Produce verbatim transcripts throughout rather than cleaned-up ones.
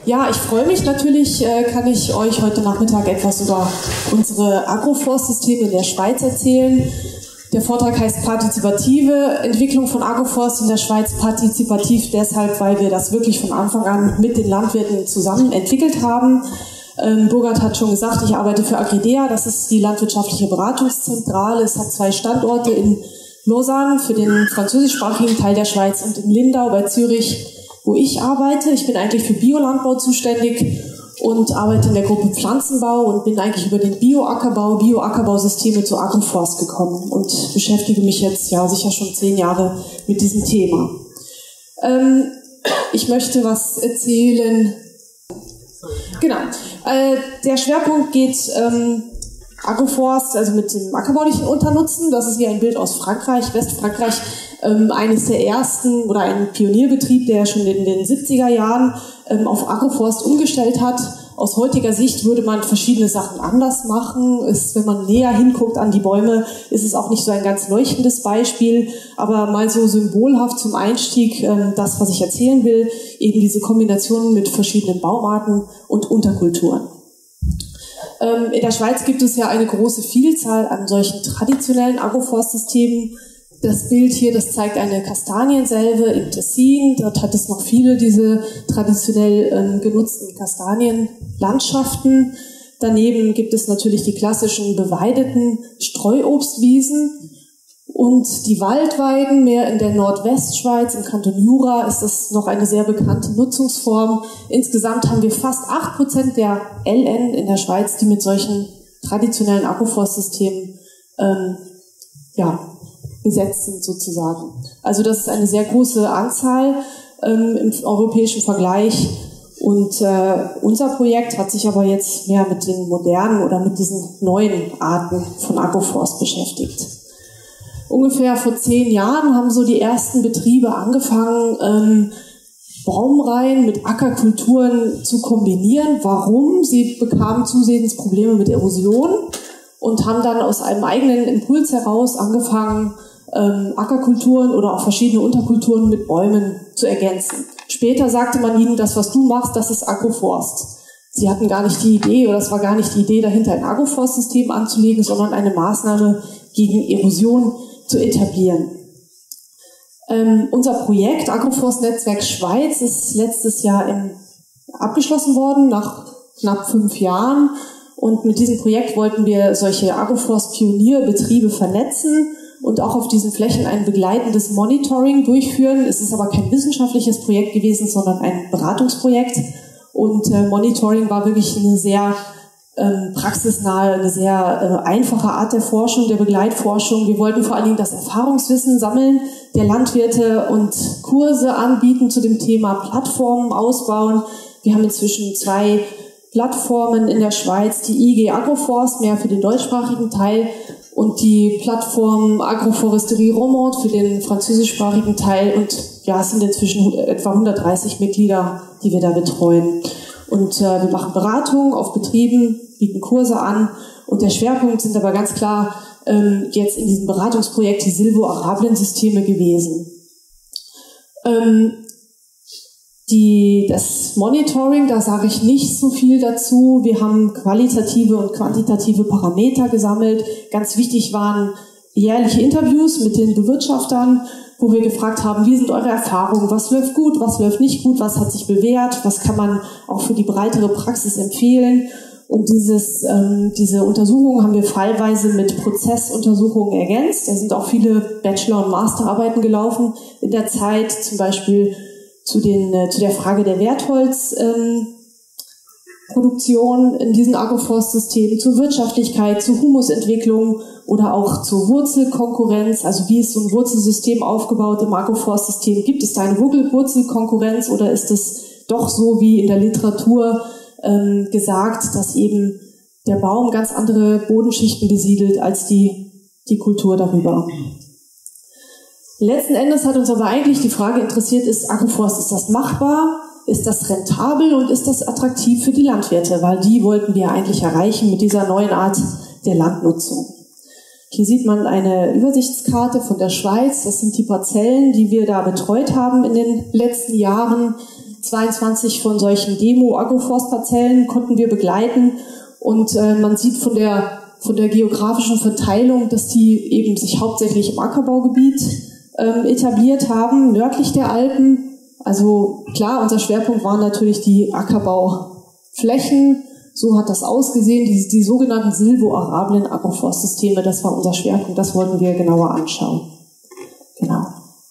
Ja, ich freue mich natürlich, äh, kann ich euch heute Nachmittag etwas über unsere Agroforstsysteme in der Schweiz erzählen. Der Vortrag heißt Partizipative Entwicklung von Agroforst in der Schweiz. Partizipativ deshalb, weil wir das wirklich von Anfang an mit den Landwirten zusammen entwickelt haben. Ähm, Burkhard hat schon gesagt, ich arbeite für Agridea, das ist die landwirtschaftliche Beratungszentrale. Es hat zwei Standorte in Lausanne für den französischsprachigen Teil der Schweiz und in Lindau bei Zürich, wo ich arbeite. Ich bin eigentlich für Biolandbau zuständig und arbeite in der Gruppe Pflanzenbau und bin eigentlich über den Bioackerbau, Bioackerbausysteme zu Agroforst gekommen und beschäftige mich jetzt ja sicher schon zehn Jahre mit diesem Thema. Ähm, ich möchte was erzählen. Genau. Äh, der Schwerpunkt geht ähm, Agroforst, also mit dem ackerbaulichen Unternutzen. Das ist hier ein Bild aus Frankreich, Westfrankreich, ähm, eines der ersten oder ein Pionierbetrieb, der schon in den siebziger Jahren ähm, auf Agroforst umgestellt hat. Aus heutiger Sicht würde man verschiedene Sachen anders machen. Ist, wenn man näher hinguckt an die Bäume, ist es auch nicht so ein ganz leuchtendes Beispiel, aber mal so symbolhaft zum Einstieg ähm, das, was ich erzählen will, eben diese Kombination mit verschiedenen Baumarten und Unterkulturen. Ähm, in der Schweiz gibt es ja eine große Vielzahl an solchen traditionellen Agroforstsystemen. Das Bild hier, das zeigt eine Kastanienselve im Tessin. Dort hat es noch viele diese traditionell ähm, genutzten Kastanienlandschaften. Daneben gibt es natürlich die klassischen beweideten Streuobstwiesen und die Waldweiden. Mehr in der Nordwestschweiz, im Kanton Jura, ist das noch eine sehr bekannte Nutzungsform. Insgesamt haben wir fast acht Prozent der L N in der Schweiz, die mit solchen traditionellen Agroforstsystemen ähm, ja, besetzt sind sozusagen. Also das ist eine sehr große Anzahl ähm, im europäischen Vergleich und äh, unser Projekt hat sich aber jetzt mehr mit den modernen oder mit diesen neuen Arten von Agroforst beschäftigt. Ungefähr vor zehn Jahren haben so die ersten Betriebe angefangen, ähm, Baumreihen mit Ackerkulturen zu kombinieren. Warum? Sie bekamen zusehends Probleme mit Erosion und haben dann aus einem eigenen Impuls heraus angefangen, Ähm, Ackerkulturen oder auch verschiedene Unterkulturen mit Bäumen zu ergänzen. Später sagte man ihnen, das, was du machst, das ist Agroforst. Sie hatten gar nicht die Idee, oder es war gar nicht die Idee dahinter, ein Agroforstsystem anzulegen, sondern eine Maßnahme gegen Erosion zu etablieren. Ähm, unser Projekt Agroforst-Netzwerk Schweiz ist letztes Jahr im, abgeschlossen worden, nach knapp fünf Jahren. Und mit diesem Projekt wollten wir solche Agroforst-Pionierbetriebe vernetzen und auch auf diesen Flächen ein begleitendes Monitoring durchführen. Es ist aber kein wissenschaftliches Projekt gewesen, sondern ein Beratungsprojekt. Und äh, Monitoring war wirklich eine sehr ähm, praxisnahe, eine sehr äh, einfache Art der Forschung, der Begleitforschung. Wir wollten vor allen Dingen das Erfahrungswissen sammeln der Landwirte und Kurse anbieten zu dem Thema, Plattformen ausbauen. Wir haben inzwischen zwei Plattformen in der Schweiz, die I G Agroforst, mehr für den deutschsprachigen Teil, und die Plattform Agroforesterie Romande für den französischsprachigen Teil. Und ja, es sind inzwischen etwa hundertdreißig Mitglieder, die wir da betreuen. Und äh, wir machen Beratungen auf Betrieben, bieten Kurse an. Und der Schwerpunkt sind aber ganz klar ähm, jetzt in diesem Beratungsprojekt die Silvo-Arabien-Systeme gewesen. Ähm, Die, das Monitoring, da sage ich nicht so viel dazu. Wir haben qualitative und quantitative Parameter gesammelt. Ganz wichtig waren jährliche Interviews mit den Bewirtschaftern, wo wir gefragt haben, wie sind eure Erfahrungen, was läuft gut, was läuft nicht gut, was hat sich bewährt, was kann man auch für die breitere Praxis empfehlen. Und dieses, ähm, diese Untersuchungen haben wir fallweise mit Prozessuntersuchungen ergänzt. Da sind auch viele Bachelor- und Masterarbeiten gelaufen in der Zeit, zum Beispiel zu, den, äh, zu der Frage der Wertholzproduktion ähm, in diesen Agroforstsystemen, zur Wirtschaftlichkeit, zur Humusentwicklung oder auch zur Wurzelkonkurrenz. Also wie ist so ein Wurzelsystem aufgebaut im Agroforstsystem? Gibt es da eine Wurzelkonkurrenz oder ist es doch so wie in der Literatur ähm, gesagt, dass eben der Baum ganz andere Bodenschichten besiedelt als die, die Kultur darüber? Letzten Endes hat uns aber eigentlich die Frage interessiert, ist Agroforst, ist das machbar, ist das rentabel und ist das attraktiv für die Landwirte? Weil die wollten wir eigentlich erreichen mit dieser neuen Art der Landnutzung. Hier sieht man eine Übersichtskarte von der Schweiz. Das sind die Parzellen, die wir da betreut haben in den letzten Jahren. zweiundzwanzig von solchen Demo-Agroforstparzellen konnten wir begleiten und äh, man sieht von der, von der geografischen Verteilung, dass die eben sich hauptsächlich im Ackerbaugebiet ähm, etabliert haben, nördlich der Alpen. Also klar, unser Schwerpunkt waren natürlich die Ackerbauflächen. So hat das ausgesehen, die, die sogenannten silvoarablen Agroforstsysteme, das war unser Schwerpunkt, das wollten wir genauer anschauen. Genau.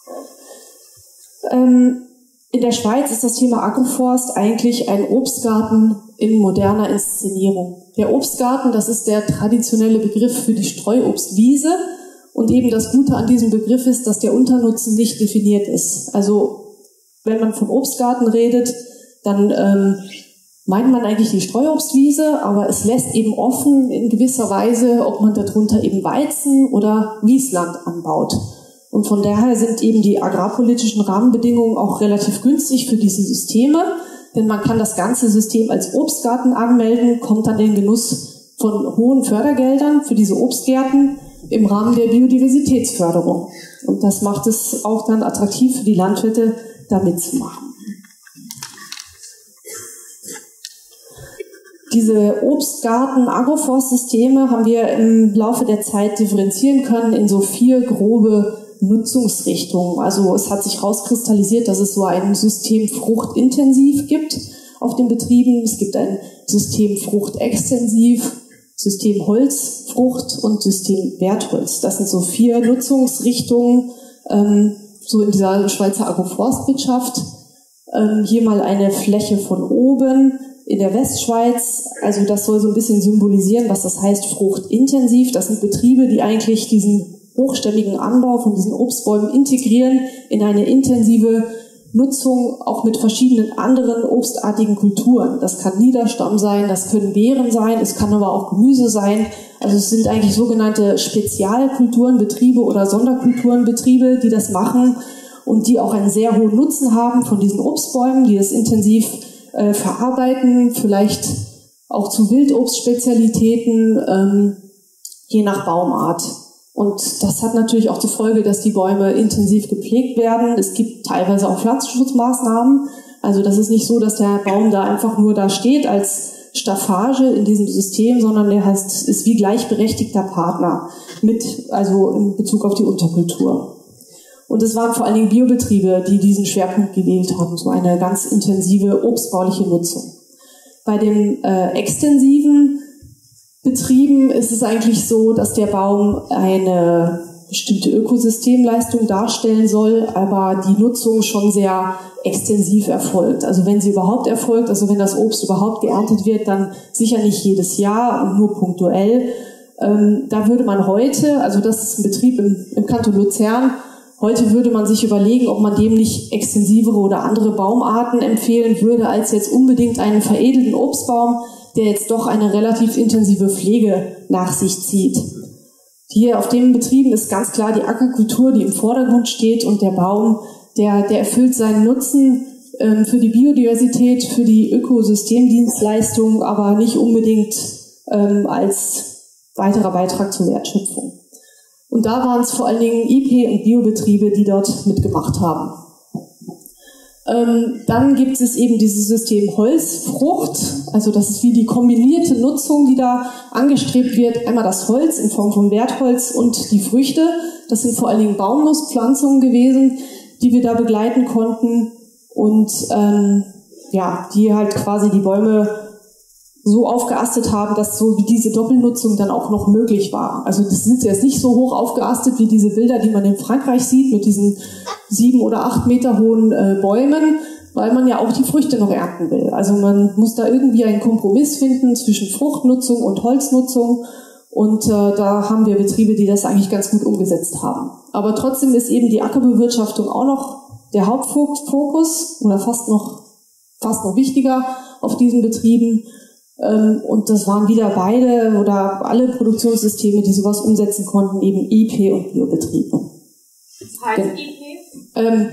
Ähm, in der Schweiz ist das Thema Agroforst eigentlich ein Obstgarten in moderner Inszenierung. Der Obstgarten, das ist der traditionelle Begriff für die Streuobstwiese. Und eben das Gute an diesem Begriff ist, dass der Unternutzen nicht definiert ist. Also wenn man von Obstgarten redet, dann ähm, meint man eigentlich die Streuobstwiese, aber es lässt eben offen in gewisser Weise, ob man darunter eben Weizen oder Wiesland anbaut. Und von daher sind eben die agrarpolitischen Rahmenbedingungen auch relativ günstig für diese Systeme, denn man kann das ganze System als Obstgarten anmelden, kommt dann in den Genuss von hohen Fördergeldern für diese Obstgärten im Rahmen der Biodiversitätsförderung. Und das macht es auch dann attraktiv für die Landwirte, da mitzumachen. Diese Obstgarten-Agroforstsysteme haben wir im Laufe der Zeit differenzieren können in so vier grobe Nutzungsrichtungen. Also es hat sich herauskristallisiert, dass es so ein System fruchtintensiv gibt auf den Betrieben. Es gibt ein System fruchtextensiv, System Holzfrucht und System Wertholz. Das sind so vier Nutzungsrichtungen, ähm, so in dieser Schweizer Agroforstwirtschaft. Ähm, hier mal eine Fläche von oben in der Westschweiz. Also das soll so ein bisschen symbolisieren, was das heißt fruchtintensiv. Das sind Betriebe, die eigentlich diesen hochstämmigen Anbau von diesen Obstbäumen integrieren in eine intensive Nutzung, auch mit verschiedenen anderen obstartigen Kulturen. Das kann Niederstamm sein, das können Beeren sein, es kann aber auch Gemüse sein. Also es sind eigentlich sogenannte Spezialkulturenbetriebe oder Sonderkulturenbetriebe, die das machen und die auch einen sehr hohen Nutzen haben von diesen Obstbäumen, die das intensiv äh, verarbeiten, vielleicht auch zu Wildobstspezialitäten, ähm, je nach Baumart. Und das hat natürlich auch zur Folge, dass die Bäume intensiv gepflegt werden. Es gibt teilweise auch Pflanzenschutzmaßnahmen. Also das ist nicht so, dass der Baum da einfach nur da steht als Staffage in diesem System, sondern der heißt, ist wie gleichberechtigter Partner mit, also in Bezug auf die Unterkultur. Und es waren vor allen Dingen Biobetriebe, die diesen Schwerpunkt gewählt haben, so eine ganz intensive obstbauliche Nutzung. Bei dem äh, extensiven Betrieben ist es eigentlich so, dass der Baum eine bestimmte Ökosystemleistung darstellen soll, aber die Nutzung schon sehr extensiv erfolgt. Also wenn sie überhaupt erfolgt, also wenn das Obst überhaupt geerntet wird, dann sicher nicht jedes Jahr und nur punktuell. Ähm, da würde man heute, also das ist ein Betrieb im, im Kanton Luzern, heute würde man sich überlegen, ob man dem nicht extensivere oder andere Baumarten empfehlen würde, als jetzt unbedingt einen veredelten Obstbaum, der jetzt doch eine relativ intensive Pflege nach sich zieht. Hier auf den Betrieben ist ganz klar die Ackerkultur, die im Vordergrund steht, und der Baum, der, der erfüllt seinen Nutzen ähm, für die Biodiversität, für die Ökosystemdienstleistung, aber nicht unbedingt ähm, als weiterer Beitrag zur Wertschöpfung. Und da waren es vor allen Dingen I P und Biobetriebe, die dort mitgemacht haben. Ähm, dann gibt es eben dieses System Holzfrucht, also das ist wie die kombinierte Nutzung, die da angestrebt wird. Einmal das Holz in Form von Wertholz und die Früchte. Das sind vor allen Dingen Baumnusspflanzungen gewesen, die wir da begleiten konnten und ähm, ja, die halt quasi die Bäume so aufgeastet haben, dass so wie diese Doppelnutzung dann auch noch möglich war. Also das sind jetzt nicht so hoch aufgeastet wie diese Bilder, die man in Frankreich sieht, mit diesen sieben oder acht Meter hohen äh, Bäumen, weil man ja auch die Früchte noch ernten will. Also man muss da irgendwie einen Kompromiss finden zwischen Fruchtnutzung und Holznutzung, und äh, da haben wir Betriebe, die das eigentlich ganz gut umgesetzt haben. Aber trotzdem ist eben die Ackerbewirtschaftung auch noch der Hauptfokus oder fast noch, fast noch wichtiger auf diesen Betrieben. Und das waren wieder beide oder alle Produktionssysteme, die sowas umsetzen konnten, eben I P und Biobetriebe. Was heißt I P? Ähm,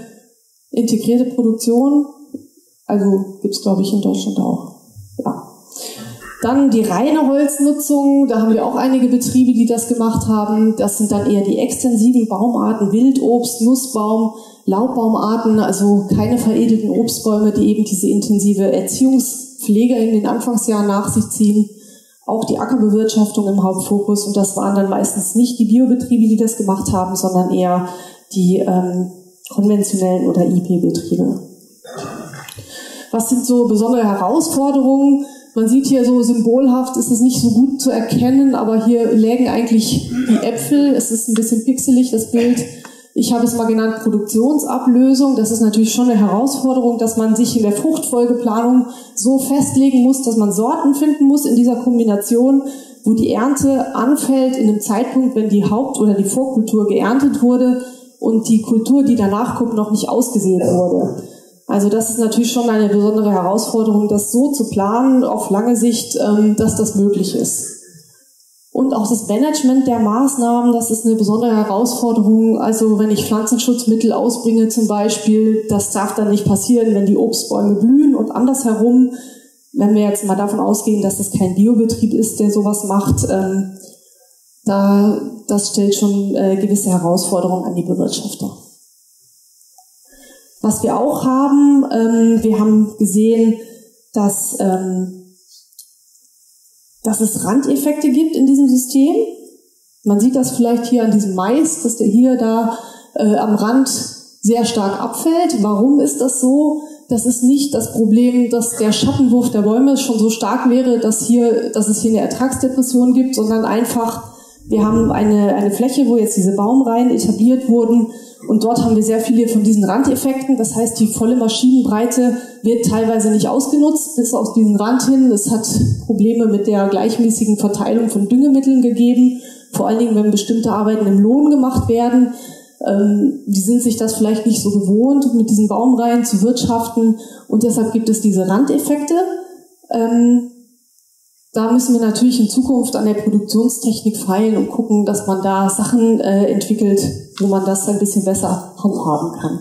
integrierte Produktion, also gibt's glaube ich in Deutschland auch. Ja. Dann die reine Holznutzung, da haben wir auch einige Betriebe, die das gemacht haben. Das sind dann eher die extensiven Baumarten, Wildobst, Nussbaum, Laubbaumarten, also keine veredelten Obstbäume, die eben diese intensive Erziehungspflege in den Anfangsjahren nach sich ziehen. Auch die Ackerbewirtschaftung im Hauptfokus, und das waren dann meistens nicht die Biobetriebe, die das gemacht haben, sondern eher die ähm, konventionellen oder I P-Betriebe. Was sind so besondere Herausforderungen? Man sieht hier so symbolhaft, ist es nicht so gut zu erkennen, aber hier lägen eigentlich die Äpfel. Es ist ein bisschen pixelig, das Bild. Ich habe es mal genannt Produktionsablösung. Das ist natürlich schon eine Herausforderung, dass man sich in der Fruchtfolgeplanung so festlegen muss, dass man Sorten finden muss in dieser Kombination, wo die Ernte anfällt in einem Zeitpunkt, wenn die Haupt- oder die Vorkultur geerntet wurde und die Kultur, die danach kommt, noch nicht ausgesät wurde. Also das ist natürlich schon eine besondere Herausforderung, das so zu planen auf lange Sicht, dass das möglich ist. Und auch das Management der Maßnahmen, das ist eine besondere Herausforderung. Also wenn ich Pflanzenschutzmittel ausbringe zum Beispiel, das darf dann nicht passieren, wenn die Obstbäume blühen und andersherum. Wenn wir jetzt mal davon ausgehen, dass das kein Biobetrieb ist, der sowas macht, ähm, da, das stellt schon äh, gewisse Herausforderungen an die Bewirtschafter. Was wir auch haben, ähm, wir haben gesehen, dass, ähm, dass es Randeffekte gibt in diesem System. Man sieht das vielleicht hier an diesem Mais, dass der hier da äh, am Rand sehr stark abfällt. Warum ist das so? Das ist nicht das Problem, dass der Schattenwurf der Bäume schon so stark wäre, dass, hier, dass es hier eine Ertragsdepression gibt, sondern einfach, wir haben eine, eine Fläche, wo jetzt diese Baumreihen etabliert wurden, und dort haben wir sehr viele von diesen Randeffekten. Das heißt, die volle Maschinenbreite wird teilweise nicht ausgenutzt bis auf diesen Rand hin. Es hat Probleme mit der gleichmäßigen Verteilung von Düngemitteln gegeben, vor allen Dingen, wenn bestimmte Arbeiten im Lohn gemacht werden. Ähm, die sind sich das vielleicht nicht so gewohnt, mit diesen Baumreihen zu wirtschaften, und deshalb gibt es diese Randeffekte. Ähm, Da müssen wir natürlich in Zukunft an der Produktionstechnik feilen und gucken, dass man da Sachen äh, entwickelt, wo man das ein bisschen besser handhaben kann.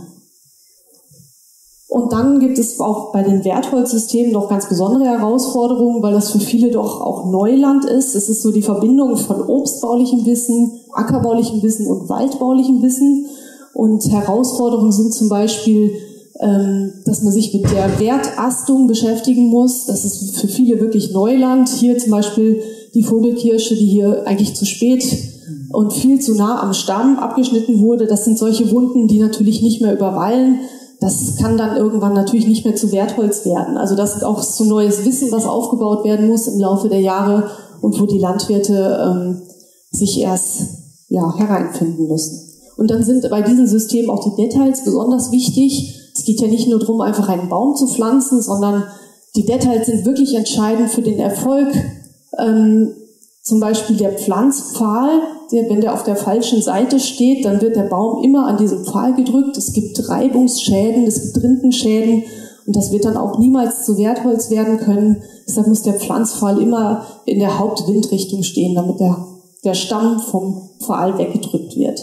Und dann gibt es auch bei den Wertholzsystemen noch ganz besondere Herausforderungen, weil das für viele doch auch Neuland ist. Es ist so die Verbindung von obstbaulichem Wissen, ackerbaulichem Wissen und waldbaulichem Wissen. Und Herausforderungen sind zum Beispiel, dass man sich mit der Wertastung beschäftigen muss. Das ist für viele wirklich Neuland. Hier zum Beispiel die Vogelkirsche, die hier eigentlich zu spät und viel zu nah am Stamm abgeschnitten wurde. Das sind solche Wunden, die natürlich nicht mehr überwallen. Das kann dann irgendwann natürlich nicht mehr zu Wertholz werden. Also das ist auch so neues Wissen, was aufgebaut werden muss im Laufe der Jahre und wo die Landwirte ähm, sich erst ja, hereinfinden müssen. Und dann sind bei diesen Systemen auch die Details besonders wichtig. Es geht ja nicht nur darum, einfach einen Baum zu pflanzen, sondern die Details sind wirklich entscheidend für den Erfolg. Ähm, zum Beispiel der Pflanzpfahl, der, wenn der auf der falschen Seite steht, dann wird der Baum immer an diesem Pfahl gedrückt. Es gibt Reibungsschäden, es gibt Rindenschäden, und das wird dann auch niemals zu Wertholz werden können. Deshalb muss der Pflanzpfahl immer in der Hauptwindrichtung stehen, damit der, der Stamm vom Pfahl weggedrückt wird.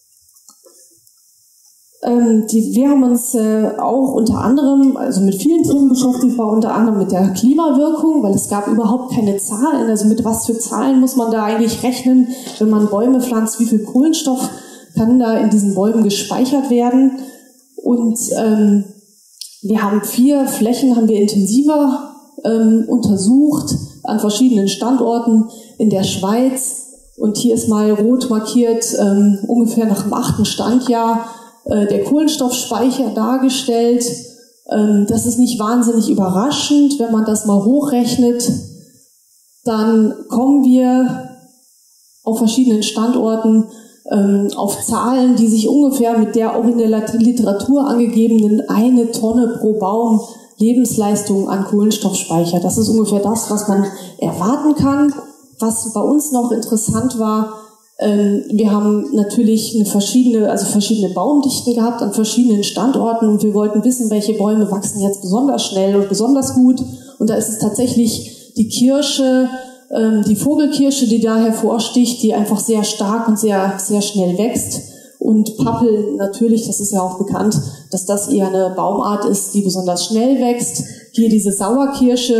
Die, wir haben uns äh, auch unter anderem, also mit vielen Themen beschäftigt, war unter anderem mit der Klimawirkung, weil es gab überhaupt keine Zahlen. Also mit was für Zahlen muss man da eigentlich rechnen, wenn man Bäume pflanzt, wie viel Kohlenstoff kann da in diesen Bäumen gespeichert werden? Und ähm, wir haben vier Flächen, haben wir intensiver ähm, untersucht an verschiedenen Standorten in der Schweiz. Und hier ist mal rot markiert, ähm, ungefähr nach dem achten Standjahr, der Kohlenstoffspeicher dargestellt. Das ist nicht wahnsinnig überraschend. Wenn man das mal hochrechnet, dann kommen wir auf verschiedenen Standorten auf Zahlen, die sich ungefähr mit der auch in der Literatur angegebenen eine Tonne pro Baum Lebensleistung an Kohlenstoffspeicher. Das ist ungefähr das, was man erwarten kann. Was bei uns noch interessant war, wir haben natürlich eine verschiedene, also verschiedene Baumdichten gehabt an verschiedenen Standorten, und wir wollten wissen, welche Bäume wachsen jetzt besonders schnell und besonders gut. Und da ist es tatsächlich die Kirsche, die Vogelkirsche, die da hervorsticht, die einfach sehr stark und sehr, sehr schnell wächst. Und Pappel natürlich, das ist ja auch bekannt, dass das eher eine Baumart ist, die besonders schnell wächst. Hier diese Sauerkirsche,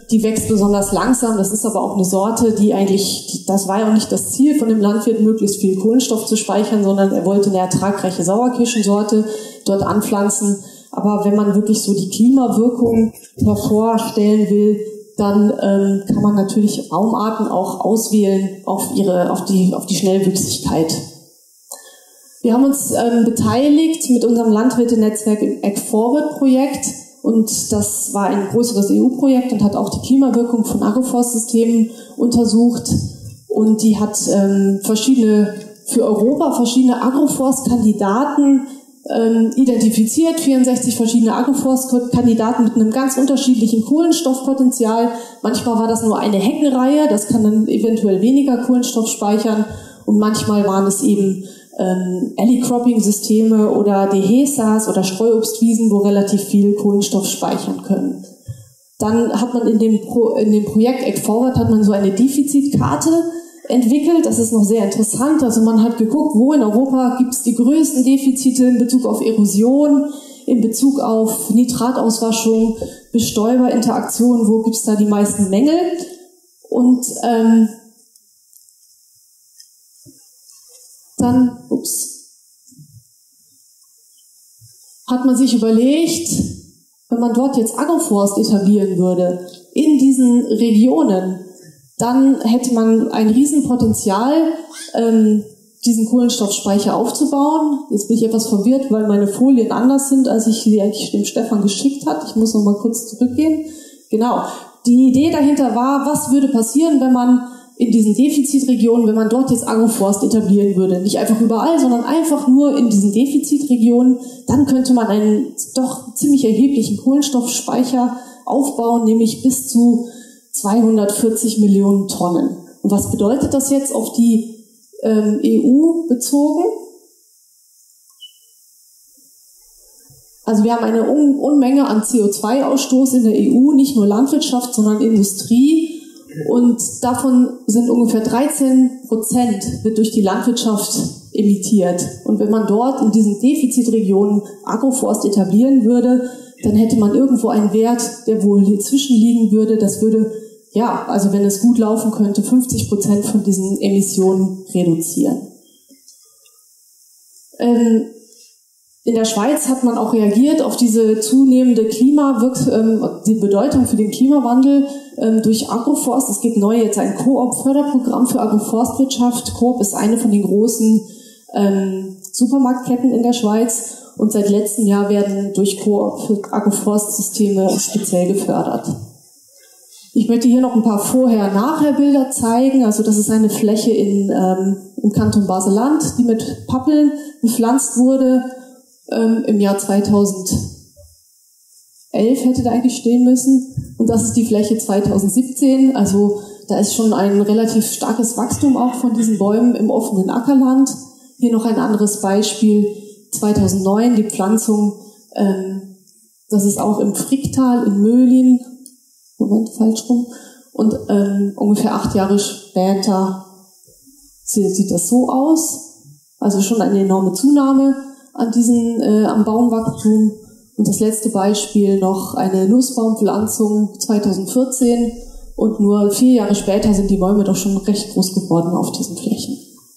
Die wächst besonders langsam, das ist aber auch eine Sorte, die eigentlich, das war ja auch nicht das Ziel von dem Landwirt, möglichst viel Kohlenstoff zu speichern, sondern er wollte eine ertragreiche Sauerkirschensorte dort anpflanzen. Aber wenn man wirklich so die Klimawirkung hervorstellen will, dann ähm, kann man natürlich Baumarten auch auswählen auf ihre, auf die, auf die Schnellwüchsigkeit. Wir haben uns ähm, beteiligt mit unserem Landwirte-Netzwerk im AgForward-Projekt. Und das war ein größeres E U-Projekt und hat auch die Klimawirkung von Agroforstsystemen untersucht. Und die hat ähm, verschiedene, für Europa verschiedene Agroforstkandidaten ähm, identifiziert. vierundsechzig verschiedene Agroforstkandidaten mit einem ganz unterschiedlichen Kohlenstoffpotenzial. Manchmal war das nur eine Heckenreihe, das kann dann eventuell weniger Kohlenstoff speichern. Und manchmal waren es eben Ähm, Alley-Cropping-Systeme oder Dehesas oder Streuobstwiesen, wo relativ viel Kohlenstoff speichern können. Dann hat man in dem, Pro, in dem Projekt AgForward hat man so eine Defizitkarte entwickelt. Das ist noch sehr interessant. Also man hat geguckt, wo in Europa gibt es die größten Defizite in Bezug auf Erosion, in Bezug auf Nitratauswaschung, Bestäuberinteraktion, wo gibt es da die meisten Mängel. Und ähm, Dann ups, hat man sich überlegt, wenn man dort jetzt Agroforst etablieren würde, in diesen Regionen, dann hätte man ein Riesenpotenzial, ähm, diesen Kohlenstoffspeicher aufzubauen. Jetzt bin ich etwas verwirrt, weil meine Folien anders sind, als ich sie eigentlich dem Stefan geschickt hat. Ich muss noch mal kurz zurückgehen. Genau. Die Idee dahinter war, was würde passieren, wenn man in diesen Defizitregionen, wenn man dort jetzt Agroforst etablieren würde, nicht einfach überall, sondern einfach nur in diesen Defizitregionen, dann könnte man einen doch ziemlich erheblichen Kohlenstoffspeicher aufbauen, nämlich bis zu zweihundertvierzig Millionen Tonnen. Und was bedeutet das jetzt auf die ähm, E U bezogen? Also wir haben eine Un- Unmenge an C O zwei Ausstoß in der E U, nicht nur Landwirtschaft, sondern Industrie. Und davon sind ungefähr dreizehn Prozent wird durch die Landwirtschaft emittiert. Und wenn man dort in diesen Defizitregionen Agroforst etablieren würde, dann hätte man irgendwo einen Wert, der wohl dazwischen liegen würde. Das würde, ja, also wenn es gut laufen könnte, fünfzig Prozent von diesen Emissionen reduzieren. Ähm, In der Schweiz hat man auch reagiert auf diese zunehmende Klimawirk- ähm, die Bedeutung für den Klimawandel ähm, durch Agroforst. Es gibt neu jetzt ein Coop-Förderprogramm für Agroforstwirtschaft. Coop ist eine von den großen ähm, Supermarktketten in der Schweiz und seit letztem Jahr werden durch Coop Agroforstsysteme speziell gefördert. Ich möchte hier noch ein paar Vorher-Nachher-Bilder zeigen. Also das ist eine Fläche in, ähm, im Kanton Basel-Land, die mit Pappeln bepflanzt wurde. Im Jahr zweitausendelf hätte da eigentlich stehen müssen. Und das ist die Fläche zweitausendsiebzehn. Also da ist schon ein relativ starkes Wachstum auch von diesen Bäumen im offenen Ackerland. Hier noch ein anderes Beispiel. zweitausendneun die Pflanzung. Ähm, das ist auch im Fricktal in Möhlin. Moment, falsch rum. Und ähm, ungefähr acht Jahre später sieht, sieht das so aus. Also schon eine enorme Zunahme an diesen, äh, am Baumwachstum. Und das letzte Beispiel noch eine Nussbaumpflanzung zweitausendvierzehn und nur vier Jahre später sind die Bäume doch schon recht groß geworden auf diesen Flächen.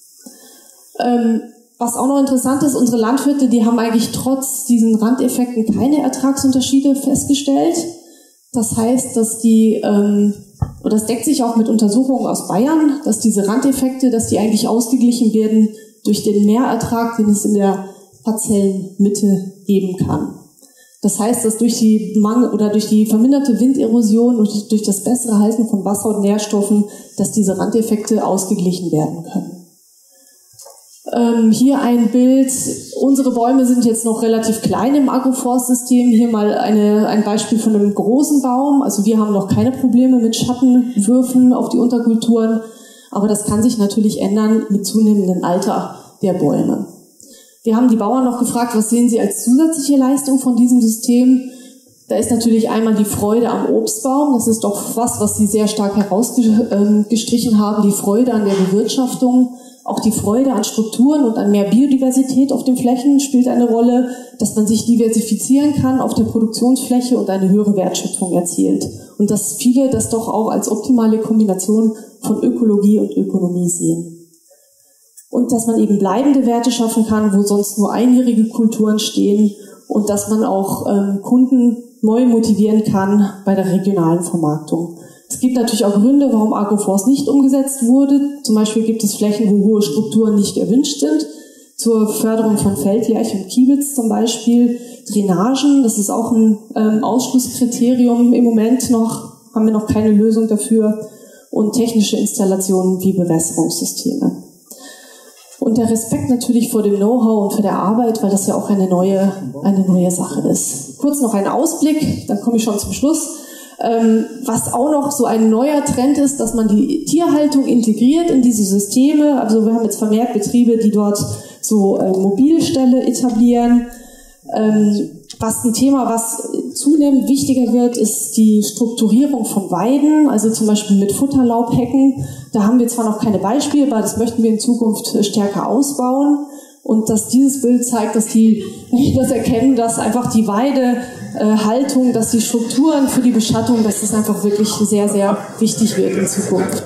Ähm, was auch noch interessant ist, unsere Landwirte, die haben eigentlich trotz diesen Randeffekten keine Ertragsunterschiede festgestellt. Das heißt, dass die, ähm, und das deckt sich auch mit Untersuchungen aus Bayern, dass diese Randeffekte, dass die eigentlich ausgeglichen werden durch den Mehrertrag, den es in der Parzellenmitte geben kann. Das heißt, dass durch die Mangel oder durch die verminderte Winderosion und durch das bessere Halten von Wasser und Nährstoffen, dass diese Randeffekte ausgeglichen werden können. Ähm, hier ein Bild. Unsere Bäume sind jetzt noch relativ klein im Agroforstsystem. Hier mal eine, ein Beispiel von einem großen Baum. Also wir haben noch keine Probleme mit Schattenwürfen auf die Unterkulturen, aber das kann sich natürlich ändern mit zunehmendem Alter der Bäume. Wir haben die Bauern noch gefragt, was sehen sie als zusätzliche Leistung von diesem System? Da ist natürlich einmal die Freude am Obstbaum. Das ist doch was, was sie sehr stark herausgestrichen haben, die Freude an der Bewirtschaftung. Auch die Freude an Strukturen und an mehr Biodiversität auf den Flächen spielt eine Rolle, dass man sich diversifizieren kann auf der Produktionsfläche und eine höhere Wertschöpfung erzielt. Und dass viele das doch auch als optimale Kombination von Ökologie und Ökonomie sehen. Und dass man eben bleibende Werte schaffen kann, wo sonst nur einjährige Kulturen stehen und dass man auch ähm, Kunden neu motivieren kann bei der regionalen Vermarktung. Es gibt natürlich auch Gründe, warum Agroforst nicht umgesetzt wurde. Zum Beispiel gibt es Flächen, wo hohe Strukturen nicht erwünscht sind. Zur Förderung von Feldlärche und Kiebitz zum Beispiel. Drainagen, das ist auch ein ähm, Ausschlusskriterium im Moment noch, haben wir noch keine Lösung dafür. Und technische Installationen wie Bewässerungssysteme. Und der Respekt natürlich vor dem Know-how und vor der Arbeit, weil das ja auch eine neue, eine neue Sache ist. Kurz noch ein Ausblick, dann komme ich schon zum Schluss. Ähm, was auch noch so ein neuer Trend ist, dass man die Tierhaltung integriert in diese Systeme. Also wir haben jetzt vermehrt Betriebe, die dort so äh, Mobilställe etablieren. Ähm, was ein Thema, was zunehmend wichtiger wird, ist die Strukturierung von Weiden, also zum Beispiel mit Futterlaubhecken. Da haben wir zwar noch keine Beispiele, aber das möchten wir in Zukunft stärker ausbauen. Und dass dieses Bild zeigt, dass die das erkennen, dass einfach die Weidehaltung, dass die Strukturen für die Beschattung, dass das einfach wirklich sehr, sehr wichtig wird in Zukunft.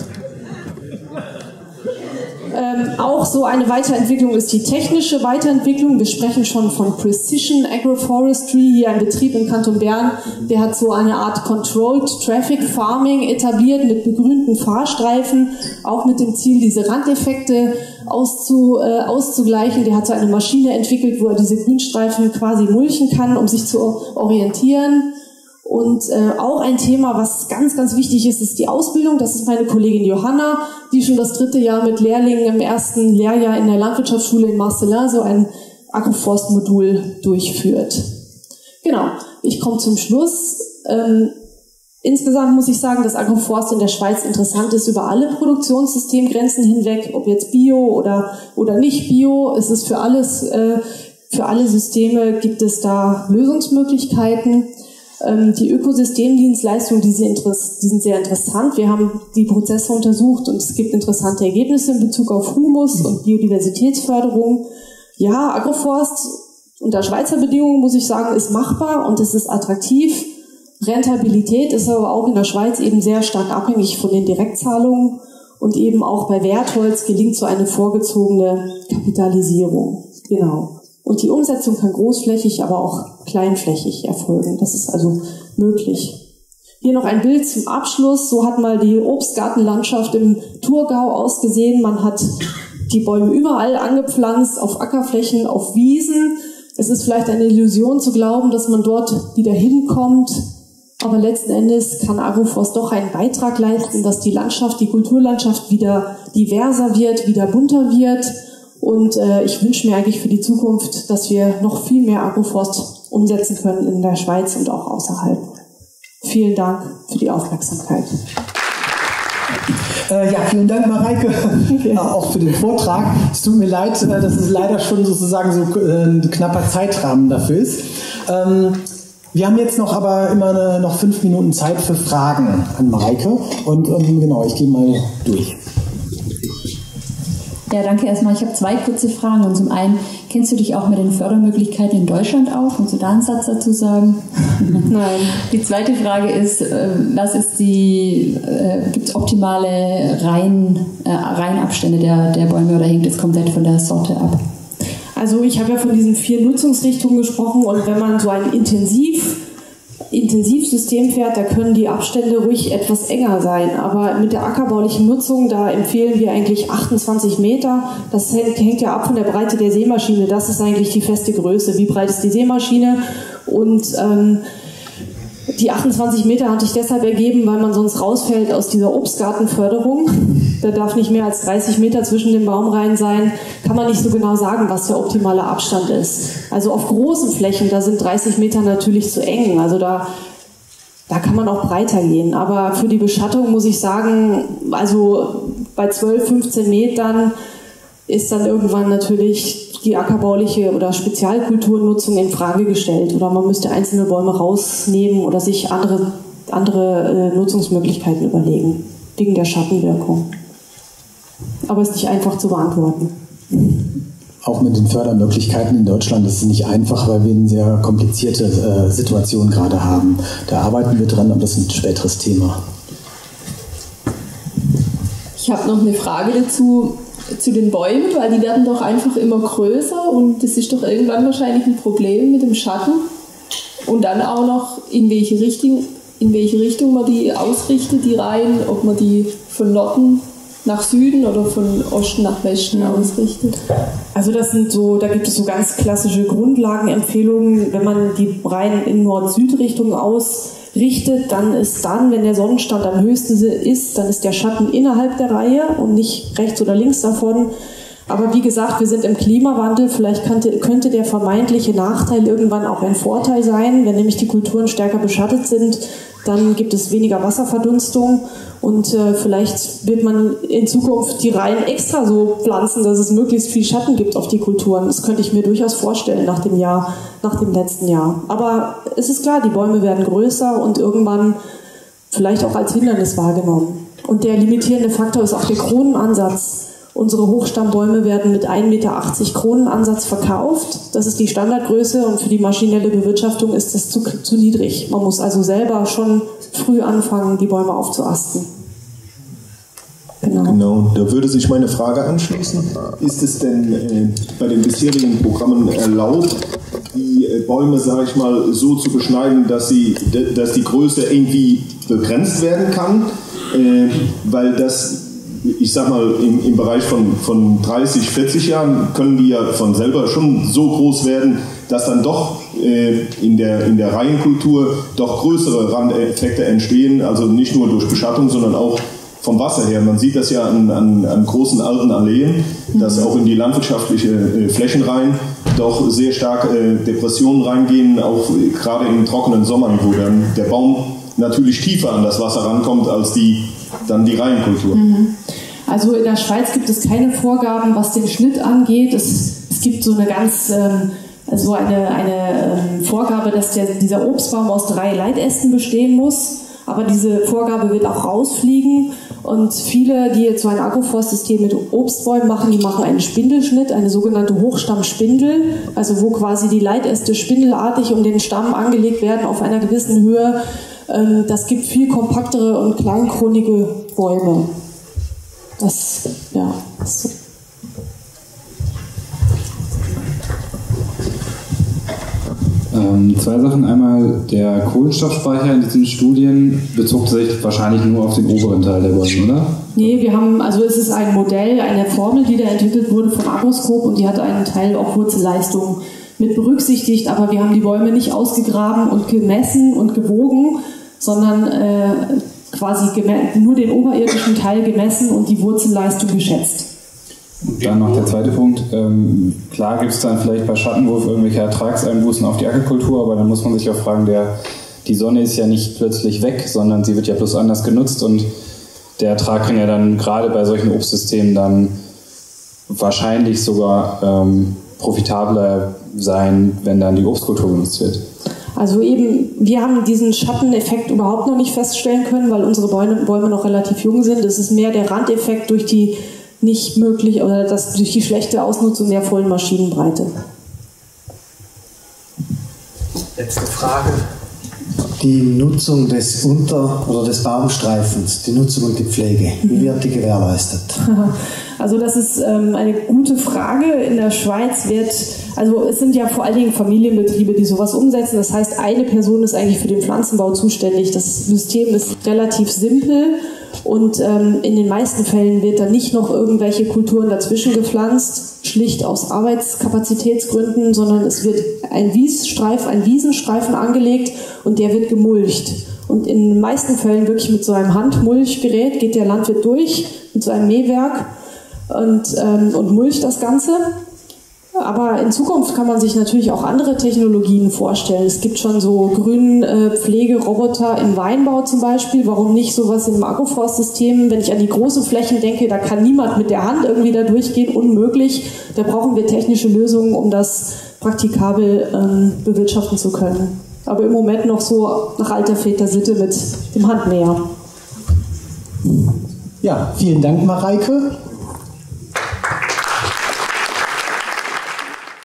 Ähm, auch so eine Weiterentwicklung ist die technische Weiterentwicklung. Wir sprechen schon von Precision Agroforestry. Hier ein Betrieb im Kanton Bern, der hat so eine Art Controlled Traffic Farming etabliert mit begrünten Fahrstreifen, auch mit dem Ziel, diese Randeffekte auszu, äh, auszugleichen. Der hat so eine Maschine entwickelt, wo er diese Grünstreifen quasi mulchen kann, um sich zu orientieren. Und äh, auch ein Thema, was ganz, ganz wichtig ist, ist die Ausbildung. Das ist meine Kollegin Johanna, die schon das dritte Jahr mit Lehrlingen im ersten Lehrjahr in der Landwirtschaftsschule in Marcellin so ein Agroforstmodul durchführt. Genau, ich komme zum Schluss. Ähm, insgesamt muss ich sagen, dass Agroforst in der Schweiz interessant ist über alle Produktionssystemgrenzen hinweg, ob jetzt Bio oder, oder nicht Bio. Es ist für alles, äh, für alle Systeme gibt es da Lösungsmöglichkeiten. Die Ökosystemdienstleistungen, die sind sehr interessant. Wir haben die Prozesse untersucht und es gibt interessante Ergebnisse in Bezug auf Humus und Biodiversitätsförderung. Ja, Agroforst unter Schweizer Bedingungen, muss ich sagen, ist machbar und es ist attraktiv. Rentabilität ist aber auch in der Schweiz eben sehr stark abhängig von den Direktzahlungen und eben auch bei Wertholz gelingt so eine vorgezogene Kapitalisierung. Genau. Und die Umsetzung kann großflächig, aber auch kleinflächig erfolgen. Das ist also möglich. Hier noch ein Bild zum Abschluss. So hat mal die Obstgartenlandschaft im Thurgau ausgesehen. Man hat die Bäume überall angepflanzt, auf Ackerflächen, auf Wiesen. Es ist vielleicht eine Illusion zu glauben, dass man dort wieder hinkommt. Aber letzten Endes kann Agroforst doch einen Beitrag leisten, dass die Landschaft, die Kulturlandschaft wieder diverser wird, wieder bunter wird. Und äh, ich wünsche mir eigentlich für die Zukunft, dass wir noch viel mehr Agroforst umsetzen können in der Schweiz und auch außerhalb. Vielen Dank für die Aufmerksamkeit. Äh, ja, vielen Dank, Mareike, okay. auch für den Vortrag. Es tut mir leid, dass es leider schon sozusagen so ein knapper Zeitrahmen dafür ist. Ähm, wir haben jetzt noch aber immer eine, noch fünf Minuten Zeit für Fragen an Mareike. Und ähm, genau, ich gehe mal durch. Ja, danke erstmal. Ich habe zwei kurze Fragen. Und zum einen, kennst du dich auch mit den Fördermöglichkeiten in Deutschland aus? Kannst du da einen Satz dazu sagen? Nein. Die zweite Frage ist, was ist die, äh, gibt es optimale Reihen, äh, Reihenabstände der, der Bäume oder hängt es komplett von der Sorte ab? Also ich habe ja von diesen vier Nutzungsrichtungen gesprochen und wenn man so ein Intensiv Intensivsystem fährt, da können die Abstände ruhig etwas enger sein. Aber mit der ackerbaulichen Nutzung, da empfehlen wir eigentlich achtundzwanzig Meter. Das hängt ja ab von der Breite der Sämaschine. Das ist eigentlich die feste Größe. Wie breit ist die Sämaschine? Und ähm, die achtundzwanzig Meter hatte ich deshalb ergeben, weil man sonst rausfällt aus dieser Obstgartenförderung. Da darf nicht mehr als dreißig Meter zwischen den Baumreihen sein. Kann man nicht so genau sagen, was der optimale Abstand ist. Also auf großen Flächen, da sind dreißig Meter natürlich zu eng. Also da, da kann man auch breiter gehen. Aber für die Beschattung muss ich sagen, also bei zwölf, fünfzehn Metern ist dann irgendwann natürlich die ackerbauliche oder Spezialkulturnutzung in Frage gestellt. Oder man müsste einzelne Bäume rausnehmen oder sich andere, andere äh, Nutzungsmöglichkeiten überlegen, wegen der Schattenwirkung. Aber es ist nicht einfach zu beantworten. Auch mit den Fördermöglichkeiten in Deutschland ist es nicht einfach, weil wir eine sehr komplizierte äh, Situation gerade haben. Da arbeiten wir dran, aber das ist ein späteres Thema. Ich habe noch eine Frage dazu, zu den Bäumen, weil die werden doch einfach immer größer und das ist doch irgendwann wahrscheinlich ein Problem mit dem Schatten. Und dann auch noch, in welche Richtung, in welche Richtung man die ausrichtet, die Reihen, ob man die von Norden nach Süden oder von Osten nach Westen ausrichtet. Also das sind so, da gibt es so ganz klassische Grundlagenempfehlungen. Wenn man die Reihen in Nord-Süd-Richtung ausrichtet, dann ist dann, wenn der Sonnenstand am höchsten ist, dann ist der Schatten innerhalb der Reihe und nicht rechts oder links davon. Aber wie gesagt, wir sind im Klimawandel. Vielleicht könnte, könnte der vermeintliche Nachteil irgendwann auch ein Vorteil sein. Wenn nämlich die Kulturen stärker beschattet sind, dann gibt es weniger Wasserverdunstung und äh, vielleicht wird man in Zukunft die Reihen extra so pflanzen, dass es möglichst viel Schatten gibt auf die Kulturen. Das könnte ich mir durchaus vorstellen nach dem Jahr, nach dem letzten Jahr. Aber es ist klar, die Bäume werden größer und irgendwann vielleicht auch als Hindernis wahrgenommen. Und der limitierende Faktor ist auch der Kronenansatz. Unsere Hochstammbäume werden mit ein Meter achtzig Kronenansatz verkauft. Das ist die Standardgröße und für die maschinelle Bewirtschaftung ist das zu, zu niedrig. Man muss also selber schon früh anfangen, die Bäume aufzuasten. Genau. Genau, da würde sich meine Frage anschließen. Ist es denn äh, bei den bisherigen Programmen erlaubt, die äh, Bäume, sage ich mal, so zu beschneiden, dass, sie, dass die Größe irgendwie begrenzt werden kann? Äh, weil das... Ich sag mal, im, im Bereich von, von dreißig, vierzig Jahren können die ja von selber schon so groß werden, dass dann doch äh, in der, in der Reihenkultur doch größere Randeffekte entstehen, also nicht nur durch Beschattung, sondern auch vom Wasser her. Man sieht das ja an, an, an großen alten Alleen, dass auch in die landwirtschaftliche äh, Flächenreihen doch sehr stark äh, Depressionen reingehen, auch äh, gerade in trockenen Sommern, wo dann der Baum natürlich tiefer an das Wasser rankommt als die, dann die Reihenkultur. Also in der Schweiz gibt es keine Vorgaben, was den Schnitt angeht. Es, es gibt so eine ganz, ähm, also eine, eine ähm, Vorgabe, dass der, dieser Obstbaum aus drei Leitästen bestehen muss. Aber diese Vorgabe wird auch rausfliegen. Und viele, die jetzt so ein Agroforstsystem mit Obstbäumen machen, die machen einen Spindelschnitt, eine sogenannte Hochstammspindel, also wo quasi die Leitäste spindelartig um den Stamm angelegt werden auf einer gewissen Höhe. Ähm, das gibt viel kompaktere und kleinkronige Bäume. Das, ja, ist so. Ähm, zwei Sachen. Einmal der Kohlenstoffspeicher in diesen Studien bezog sich wahrscheinlich nur auf den oberen Teil der Bäume, oder? Nee, wir haben, also es ist ein Modell, eine Formel, die da entwickelt wurde vom Agroscope und die hat einen Teil auch Wurzelleistung mit berücksichtigt, aber wir haben die Bäume nicht ausgegraben und gemessen und gewogen, sondern äh, quasi nur den oberirdischen Teil gemessen und die Wurzelleistung geschätzt. Dann noch der zweite Punkt. Ähm, klar gibt es dann vielleicht bei Schattenwurf irgendwelche Ertragseinbußen auf die Ackerkultur, aber dann muss man sich auch fragen, der, die Sonne ist ja nicht plötzlich weg, sondern sie wird ja bloß anders genutzt und der Ertrag kann ja dann gerade bei solchen Obstsystemen dann wahrscheinlich sogar ähm, profitabler sein, wenn dann die Obstkultur genutzt wird. Also eben, wir haben diesen Schatteneffekt überhaupt noch nicht feststellen können, weil unsere Bäume, Bäume noch relativ jung sind. Es ist mehr der Randeffekt durch die nicht möglich oder das, durch die schlechte Ausnutzung der vollen Maschinenbreite. Letzte Frage. Die Nutzung des Unter- oder des Baumstreifens, die Nutzung und die Pflege, wie wird die gewährleistet? Also das ist ähm, eine gute Frage. In der Schweiz wird, also es sind ja vor allen Dingen Familienbetriebe, die sowas umsetzen. Das heißt, eine Person ist eigentlich für den Pflanzenbau zuständig. Das System ist relativ simpel und ähm, in den meisten Fällen wird da nicht noch irgendwelche Kulturen dazwischen gepflanzt, schlicht aus Arbeitskapazitätsgründen, sondern es wird ein Wiesstreif, ein Wiesenstreifen angelegt und der wird gemulcht. Und in den meisten Fällen wirklich mit so einem Handmulchgerät geht der Landwirt durch, mit so einem Mähwerk und, ähm, und mulcht das Ganze. Aber in Zukunft kann man sich natürlich auch andere Technologien vorstellen. Es gibt schon so Grünpflegeroboter im Weinbau zum Beispiel. Warum nicht sowas im Agroforstsystem? Wenn ich an die großen Flächen denke, da kann niemand mit der Hand irgendwie da durchgehen, unmöglich. Da brauchen wir technische Lösungen, um das praktikabel ähm, bewirtschaften zu können. Aber im Moment noch so nach alter Vätersitte mit dem Handmäher. Ja, vielen Dank, Mareike.